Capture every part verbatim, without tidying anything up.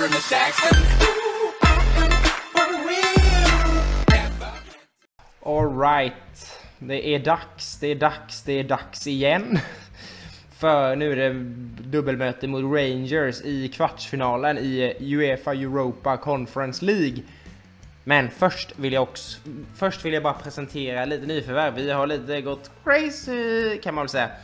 All right, det är dags, det är dags, det är dags igen. För nu är det dubbelmöte mot Rangers i kvartsfinalen i UEFA Europa Conference League. Men först vill jag också först vill jag bara presentera lite nyförvärv. Vi har lite gått crazy kan man väl säga.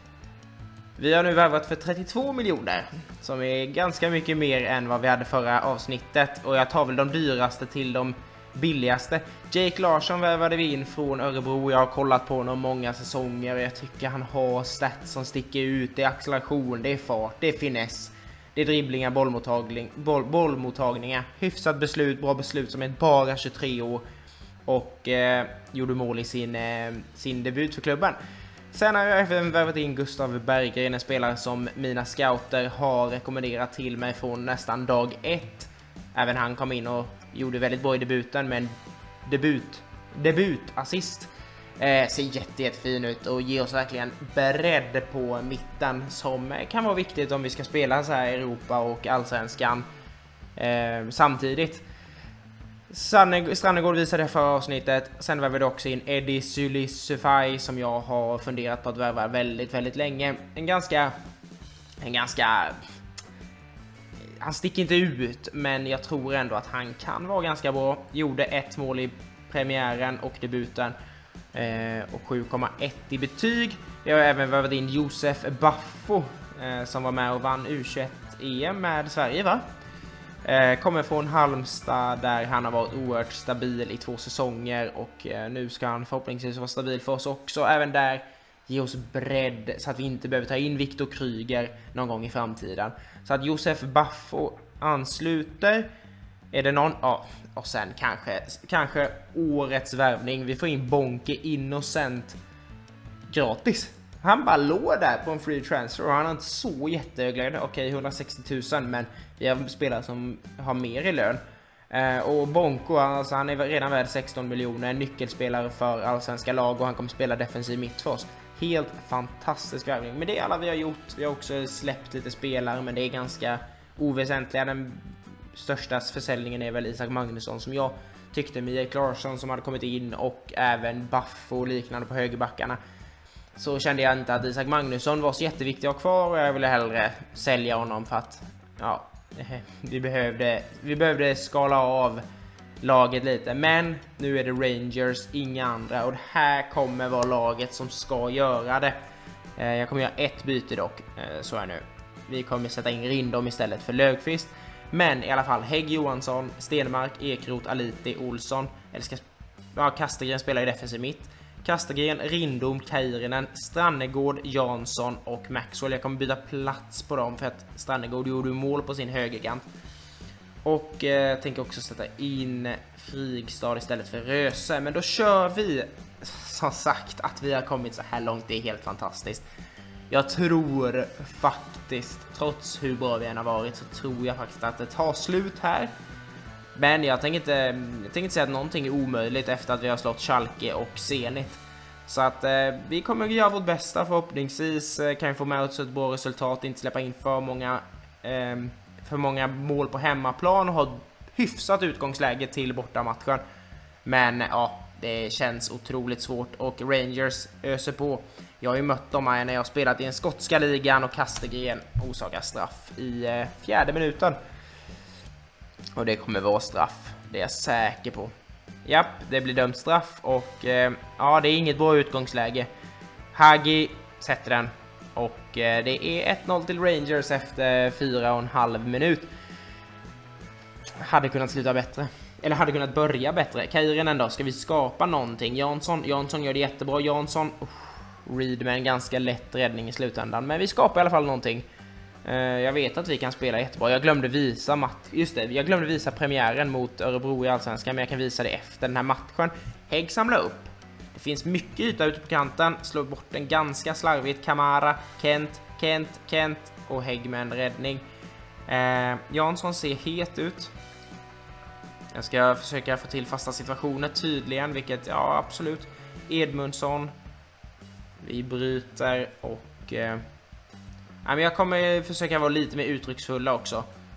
Vi har nu värvat för trettiotvå miljoner, som är ganska mycket mer än vad vi hade förra avsnittet, och jag tar väl de dyraste till de billigaste. Jake Larsson värvade vi in från Örebro. Jag har kollat på honom många säsonger och jag tycker han har stats som sticker ut. Det är acceleration, det är fart, det är finess, det är dribblingar, bollmottagning, boll, bollmottagningar, hyfsat beslut, bra beslut som är bara tjugotre år, och eh, gjorde mål i sin, eh, sin debut för klubben. Sen har jag även värvat in Gustav Berggren, en spelare som mina scouter har rekommenderat till mig från nästan dag ett. Även han kom in och gjorde väldigt bra i debuten, men debut, debutassist. Eh, ser jätte, jättefin ut och ger oss verkligen bredd på mitten som kan vara viktigt om vi ska spela så här i Europa och Allsvenskan eh, samtidigt. Strannegård visade det förra avsnittet. Sen värvade vi också in Eddie Sylisufaj som jag har funderat på att värva väldigt, väldigt länge. En ganska... En ganska... Han sticker inte ut, men jag tror ändå att han kan vara ganska bra. Gjorde ett mål i premiären och debuten. Eh, och sju komma ett i betyg. Jag har även värvat in Josef Baffo eh, som var med och vann U tjugoett-E M med Sverige, va? Eh, kommer från Halmstad där han har varit oerhört stabil i två säsonger, och eh, nu ska han förhoppningsvis vara stabil för oss också. Även där ge oss bredd så att vi inte behöver ta in Viktor Kryger någon gång i framtiden. Så att Josef Baffo ansluter. Är det någon? Ja, och sen kanske, kanske årets värvning. Vi får in Bonke Innocent gratis. Han bara låg där på en free transfer och han har inte så jättehög. Okej, hundrasextio tusen, men vi har spelare som har mer i lön. Eh, och Bonko, alltså, han är redan värd sexton miljoner, nyckelspelare för allsvenska lag, och han kommer spela defensiv mitt för oss. Helt fantastisk värvning. Men det är alla vi har gjort. Vi har också släppt lite spelare, men det är ganska oväsentliga. Den största försäljningen är väl Isak Magnusson, som jag tyckte, med Jake Larsson som hade kommit in, och även Buff och liknande på högerbackarna. Så kände jag inte att Isak Magnusson var så jätteviktig att ha kvar, och jag ville hellre sälja honom för att ja, vi behövde, vi behövde skala av laget lite. Men nu är det Rangers, inga andra, och det här kommer vara laget som ska göra det. Jag kommer göra ett byte dock, så är nu. Vi kommer sätta in Rindom istället för Löfqvist. Men i alla fall, Hägg Johansson, Stenmark, Ekrot, Aliti, Olsson. Eller ska, ja, Kastergren spelar i defensiv mitt. Kastergren, Rindom, Kairinen, Strannegård, Jansson och Maxwell. Jag kommer byta plats på dem för att Strannegård gjorde mål på sin högerkant. Och eh, tänker också sätta in Frigstad istället för Röse. Men då kör vi. Som sagt, att vi har kommit så här långt, det är helt fantastiskt. Jag tror faktiskt, trots hur bra vi än har varit, så tror jag faktiskt att det tar slut här. Men jag tänker inte, jag tänker inte säga att någonting är omöjligt efter att vi har slått Schalke och Zenit. Så att eh, vi kommer att göra vårt bästa förhoppningsvis. Eh, kan vi få med oss ett bra resultat, inte släppa in för många, eh, för många mål på hemmaplan och ha hyfsat utgångsläge till bortamatchen. Men ja, det känns otroligt svårt, och Rangers öser på. Jag har ju mött dem här när jag har spelat i en skotska ligan, och Kastergren orsakar straff i eh, fjärde minuten. Och det kommer vara straff, det är jag säker på. Japp, det blir dömt straff, och eh, ja, det är inget bra utgångsläge. Hagi sätter den, och eh, det är ett noll till Rangers efter fyra och en halv minut. Hade kunnat sluta bättre. Eller hade kunnat börja bättre. Kairinen då, ska vi skapa någonting? Jansson, Jansson gör det jättebra. Jansson, uh, Reed med en ganska lätt räddning i slutändan. Men vi skapar i alla fall någonting. Uh, jag vet att vi kan spela jättebra. Jag glömde visa matt. Just det, jag glömde visa premiären mot Örebro i Allsvenskan, men jag kan visa det efter den här matchen. Hägg samlar upp. Det finns mycket yta ute på kanten. Slår bort den ganska slarvigt. Kamara, Kent, Kent, Kent och Hägg med en räddning. Uh, Jansson ser het ut. Jag ska försöka få till fasta situationer tydligen, vilket, ja, absolut. Edmundsson. Vi bryter och... Eh, ja, men jag kommer försöka vara lite mer uttrycksfulla också.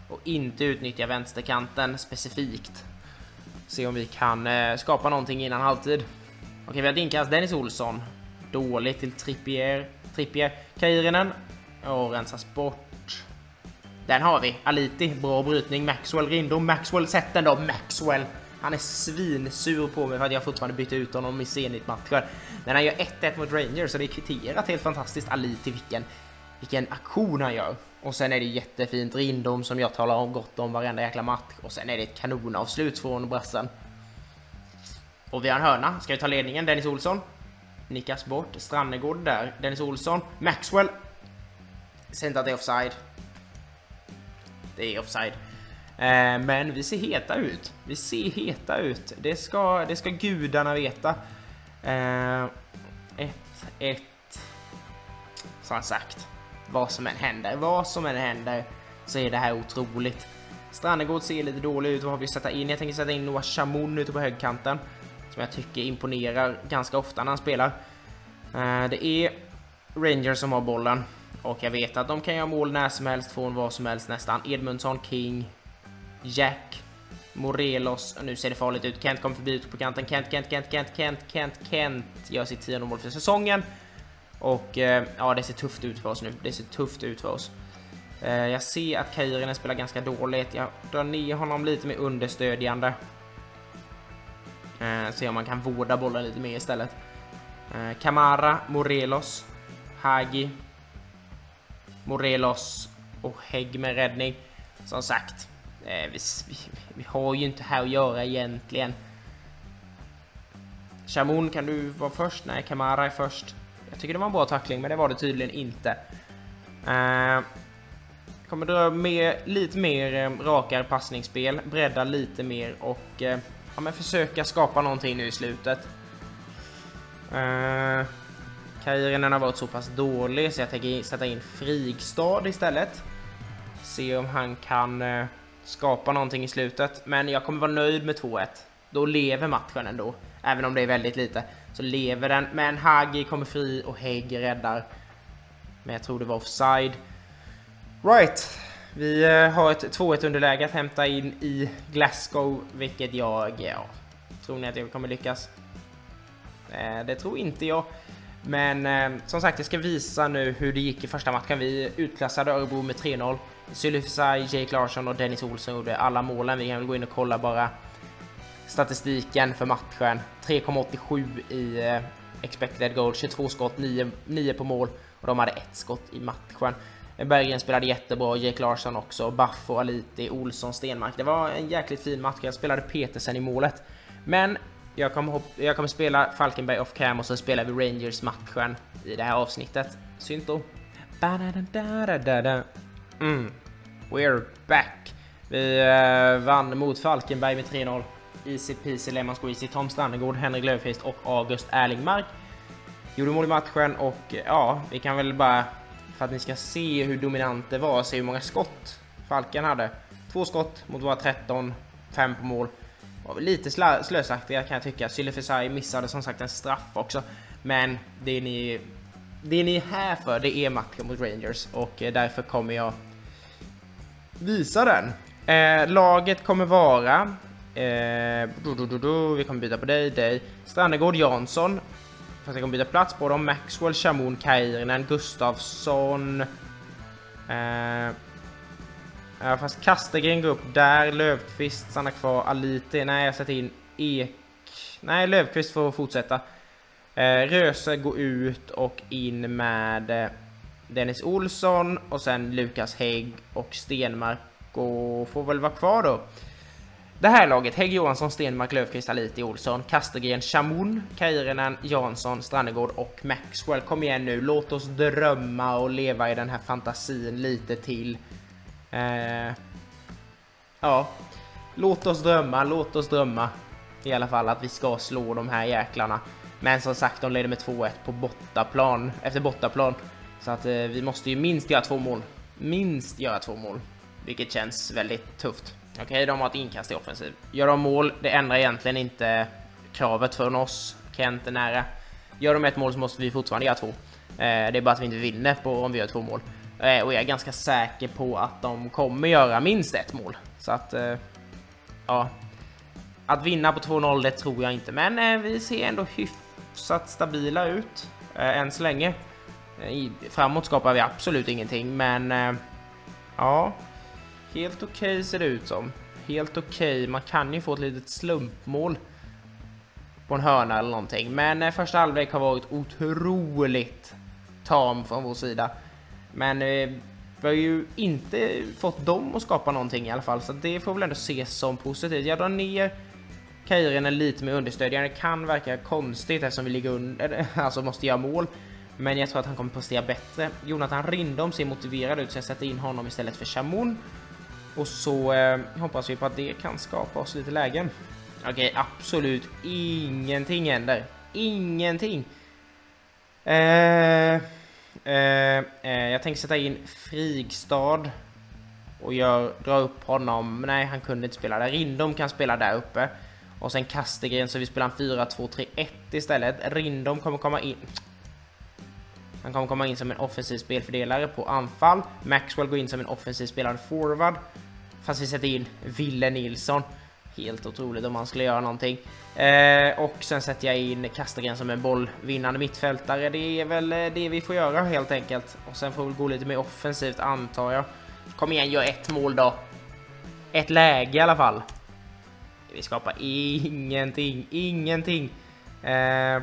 och inte utnyttja vänsterkanten specifikt. Se om vi kan eh, skapa någonting innan halvtid. Okej, vi har Dinkas, Dennis Olsson. Dåligt till Trippier. Trippier, Kairinen. Och rensas bort. Den har vi. Aliti, bra brytning. Maxwell, Rindom. Maxwell, sätt den då. Maxwell. Han är svinsur på mig för att jag fortfarande bytte ut honom i Zenit-matchen. Men han gör ett ett mot Rangers, så det är kvitterat helt fantastiskt. Aliti, vilken, vilken aktion han gör. Och sen är det jättefint Rindom som jag talar om gott om varenda jäkla match. Och sen är det ett kanonavslut från brassen. Och vi har en hörna. Ska vi ta ledningen? Dennis Olsson. Nickas bort. Strannegård där. Dennis Olsson. Maxwell. Säg inte att det är offside. Det är offside. Eh, men vi ser heta ut. Vi ser heta ut. Det ska, det ska gudarna veta. Eh, ett, ett. Som sagt. Vad som än händer. Vad som än händer. Så är det här otroligt. Strannegård ser lite dålig ut. Vad har vi sätta in? Jag tänker sätta in Noah Chamoun ute på högkanten. Som jag tycker imponerar ganska ofta när han spelar. Uh, det är Rangers som har bollen. Och jag vet att de kan göra mål när som helst från vad som helst nästan. Edmundsson, King, Jack, Morelos. Nu ser det farligt ut. Kent kommer förbi ut på kanten. Kent, Kent, Kent, Kent, Kent, Kent, Kent gör sitt tionde mål för säsongen. Och uh, ja, det ser tufft ut för oss nu. Det ser tufft ut för oss. Uh, jag ser att Kairinen spelar ganska dåligt. Jag drar ner honom lite med understödjande. Uh, se om man kan vårda bollen lite mer istället. uh, Kamara, Morelos, Hagi, Morelos och Hägg med räddning. Som sagt, uh, vi, vi, vi har ju inte här att göra egentligen. Chamoun, kan du vara först? Nej, Kamara är först. Jag tycker det var en bra tackling, men det var det tydligen inte. uh, Kommer dra med lite mer uh, rakare passningsspel, bredda lite mer och uh, ja, men försöka skapa någonting nu i slutet. Uh, Kairinen har varit så pass dålig så jag tänker sätta in Frigstad istället. Se om han kan uh, skapa någonting i slutet. Men jag kommer vara nöjd med två ett. Då lever matchen ändå. Även om det är väldigt lite. Så lever den. Men Hagi kommer fri och Hägg räddar. Men jag tror det var offside. Right. Vi har ett två ett underläge att hämta in i Glasgow, vilket jag, ja, tror ni att jag kommer lyckas? Eh, det tror inte jag. Men eh, som sagt, jag ska visa nu hur det gick i första matchen. Vi utklassade Örebro med tre noll. Sylifsaj, Jake Larsson och Dennis Olsson gjorde alla målen. Vi kan väl gå in och kolla bara statistiken för matchen. tre komma åttiosju i eh, expected goal, tjugotvå skott, nio, nio på mål. Och de hade ett skott i matchen. Berggren spelade jättebra, Jake Larsson också, Baffo, Aliti, Olsson, Stenmark. Det var en jäkligt fin match. Jag spelade Petersen i målet. Men jag kommer, jag kommer spela Falkenberg off cam och så spelar vi Rangers-matchen i det här avsnittet. Synto. Mm. We're back. Vi uh, vann mot Falkenberg med tre noll. Easy peasy lemon squeezy. Tom Strannegård, Henrik Löfqvist och August Erlingmark gjorde mål i matchen. Och ja, vi kan väl bara, för att ni ska se hur dominant det var, se hur många skott Falken hade. Två skott mot våra tretton, fem på mål. Var lite slö slösaktiga kan jag tycka. Sylifisai missade som sagt en straff också. Men det ni, det ni är här för, det är matchen mot Rangers. Och därför kommer jag visa den. Eh, laget kommer vara... Eh, du, du, du, du, vi kommer byta på dig, dig. Strannegård, Jansson. Fast jag kommer byta plats på dem. Maxwell, Chamoun, Kairinen, Gustafsson. Eh, ja, fast Kastegren går upp där. Löfqvist stannar kvar. Aliti. Nej, jag sätter in Ek. Nej, Löfqvist får fortsätta. Eh, Röse går ut och in med eh, Dennis Olsson. Och sen Lukas Hägg och Stenmark. Och får väl vara kvar då. Det här laget, Hägg, Johansson, Stenmark, Löfqvist, Aliti, Olsson, Kastegren, Chamoun, Kairinen, Jansson, Strannegård och Maxwell. Kom igen nu, låt oss drömma och leva i den här fantasin lite till. Eh, ja, låt oss drömma, låt oss drömma. I alla fall att vi ska slå de här jäklarna. Men som sagt, de leder med två ett på bortaplan, efter bortaplan. Så att eh, vi måste ju minst göra två mål. Minst göra två mål. Vilket känns väldigt tufft. Okej, okay, de har ett inkast i offensiv. Gör de mål, det ändrar egentligen inte kravet från oss. Kent är nära. Gör de ett mål så måste vi fortfarande göra två. Eh, det är bara att vi inte vinner på om vi gör två mål. Eh, och jag är ganska säker på att de kommer göra minst ett mål. Så att, eh, ja. Att vinna på två noll, det tror jag inte. Men eh, vi ser ändå hyfsat stabila ut eh, än så länge. I, framåt skapar vi absolut ingenting, men eh, ja, helt okej okay ser det ut som. Helt okej, okay. Man kan ju få ett litet slumpmål på en hörna eller någonting. Men eh, första halvlek har varit otroligt tam från vår sida. Men eh, vi har ju inte fått dem att skapa någonting i alla fall. Så det får väl ändå ses som positivt. Jag drar ner Kairinen lite med understödjaren. Det kan verka konstigt eftersom vi ligger under, alltså måste göra mål. Men jag tror att han kommer prestera bättre. Jonathan Rindom ser motiverad ut, så jag sätter in honom istället för Chamon. Och så eh, hoppas vi på att det kan skapa oss lite lägen. Okej, okay, absolut ingenting händer. Ingenting. Eh, eh, eh, jag tänker sätta in Frigstad. Och jag drar upp honom. Nej, han kunde inte spela där. Rindom kan spela där uppe. Och sen Kastegren, så vi spelar en fyra två tre ett istället. Rindom kommer komma in. Han kommer komma in som en offensiv spelfördelare på anfall. Maxwell går in som en offensiv spelare forward. Fast vi sätter in Ville Nilsson. Helt otroligt om man skulle göra någonting. Eh, och sen sätter jag in Kastegren som en bollvinnande mittfältare. Det är väl det vi får göra helt enkelt. Och sen får vi gå lite mer offensivt, antar jag. Kom igen, gör ett mål då. Ett läge i alla fall. Vi skapar ingenting. Ingenting. Eh...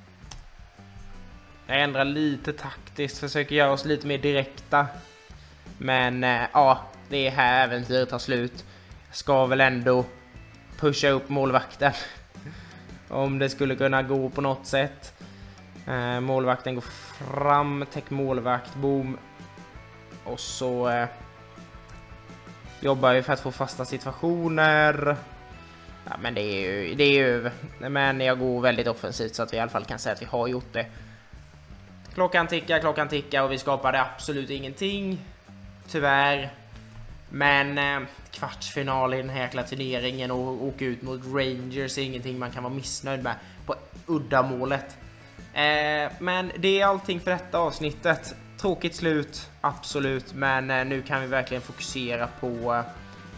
Jag ändrar lite taktiskt, försöker göra oss lite mer direkta. Men eh, ja, det är här äventyret tar slut. Jag ska väl ändå pusha upp målvakten. Om det skulle kunna gå på något sätt. Eh, målvakten går fram, täck målvakt, boom. Och så eh, jobbar vi för att få fasta situationer. Ja, men det är ju, det är ju, men jag går väldigt offensivt så att vi i alla fall kan säga att vi har gjort det. Klockan tickar, klockan tickar och vi skapade absolut ingenting. Tyvärr. Men eh, kvartsfinal i den här jäkla turneringen och åka ut mot Rangers är ingenting man kan vara missnöjd med på uddamålet. Eh, men det är allting för detta avsnittet. Tråkigt slut, absolut. Men eh, nu kan vi verkligen fokusera på... Eh,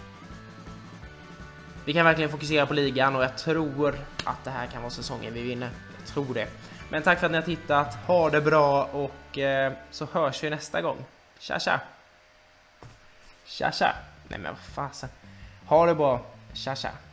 vi kan verkligen fokusera på ligan och jag tror att det här kan vara säsongen vi vinner. Jag tror det. Men tack för att ni har tittat. Ha det bra och eh, så hörs vi nästa gång. Tja tja. Tja tja. Nej men vad fasen. Ha det bra. Tja tja.